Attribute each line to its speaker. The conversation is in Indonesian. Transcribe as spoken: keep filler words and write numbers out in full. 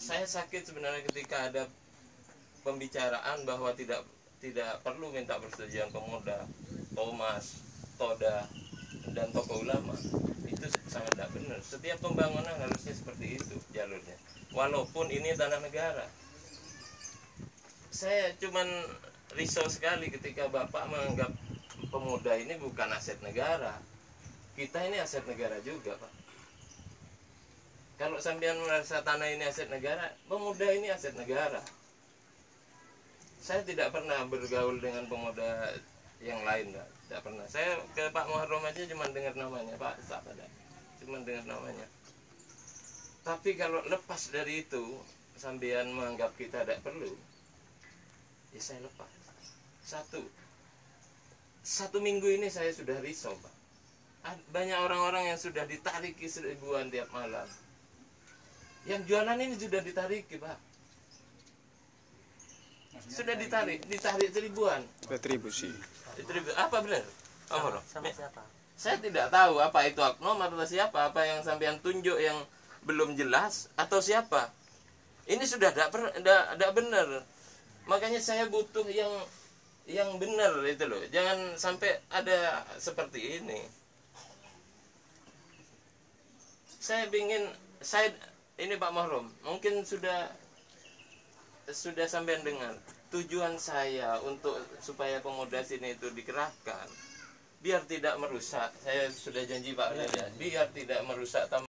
Speaker 1: saya sakit sebenarnya ketika ada pembicaraan bahwa tidak tidak perlu minta persetujuan pemuda, Thomas, Toda, dan tokoh ulama. Itu sangat tidak benar. Setiap pembangunan harusnya seperti itu jalurnya. Walaupun ini tanah negara. Saya cuman risau sekali ketika Bapak menganggap pemuda ini bukan aset negara. Kita ini aset negara juga, Pak. Kalau sampean merasa tanah ini aset negara, pemuda ini aset negara. Saya tidak pernah bergaul dengan pemuda yang lain, Pak. Tidak pernah. Saya ke Pak Muharram aja cuma dengar namanya, Pak. Siapa dah? Cuma dengar namanya. Tapi kalau lepas dari itu, sampean menganggap kita tidak perlu, ya saya lepas. Satu, satu minggu ini saya sudah risau, Pak. Banyak orang-orang yang sudah ditariki seribuan tiap malam. Yang jualan ini sudah ditarik, Pak. Sudah ditarik, ditarik seribuan.
Speaker 2: Retribusi.
Speaker 1: Retribusi. Apa benar? Apa,
Speaker 3: sama, sama siapa?
Speaker 1: Saya tidak tahu apa itu oknum atau siapa, apa yang sampean tunjuk yang belum jelas atau siapa. Ini sudah tidak benar. Makanya saya butuh yang yang benar itu loh. Jangan sampai ada seperti ini. Saya ingin saya ini Pak Muharram, mungkin sudah sudah sampean dengar. Tujuan saya untuk supaya pemuda sini itu dikerahkan biar tidak merusak. Saya sudah janji Pak, ya, biar tidak merusak